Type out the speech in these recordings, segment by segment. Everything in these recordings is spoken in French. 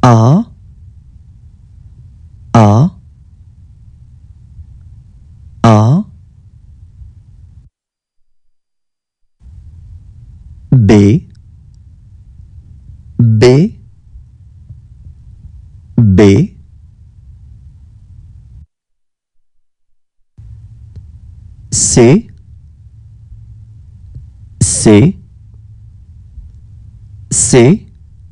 A, A, A, B, B, B, C, C, C,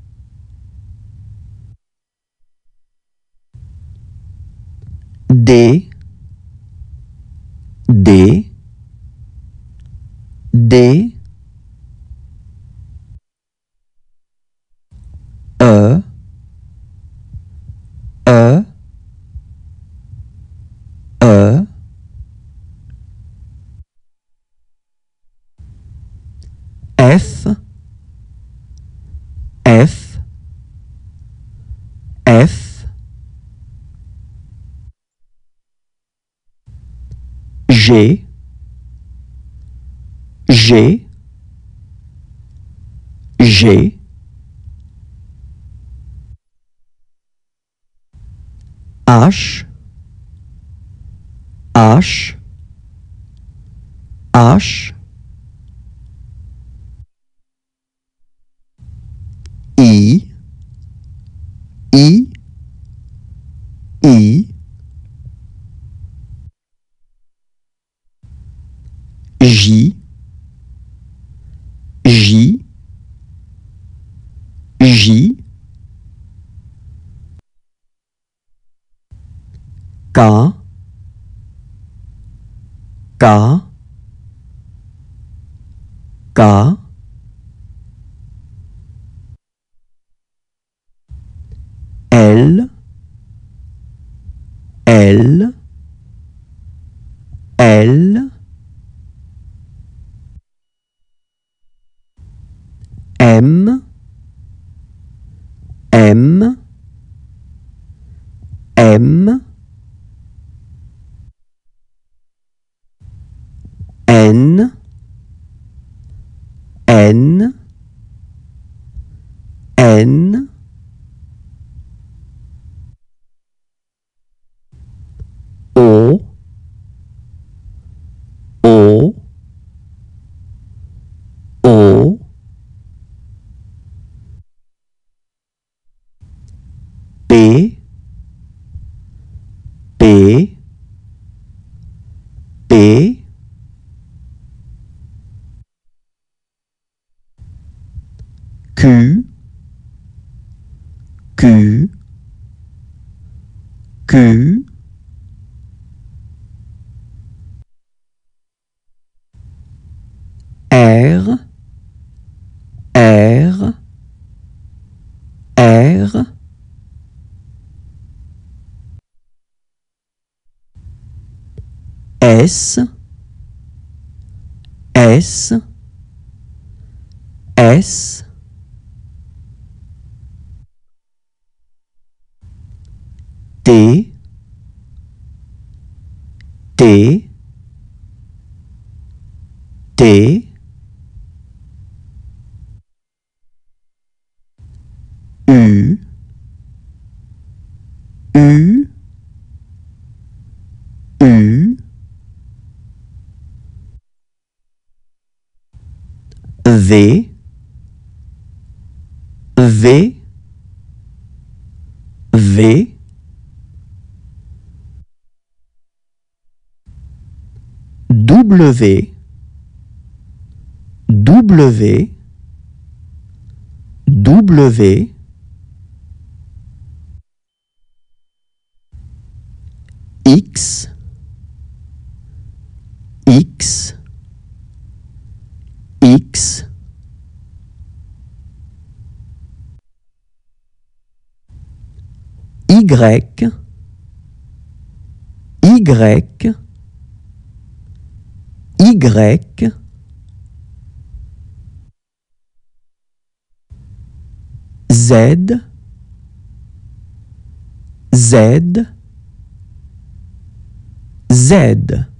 D, D, D, E, E, E, F, F, F, G, G, G, H, H, H, I, I, I, J, J, J, K, K, K, L, L, L, M, M, M, N, N, N, O, O, O, P, P, P, Q, Q, Q, R, R, R, S, S, S, T, T, T, U, U, U, V, V, V, W, W, W, X, X, X, Y, Y, Y, Z, Z, Z.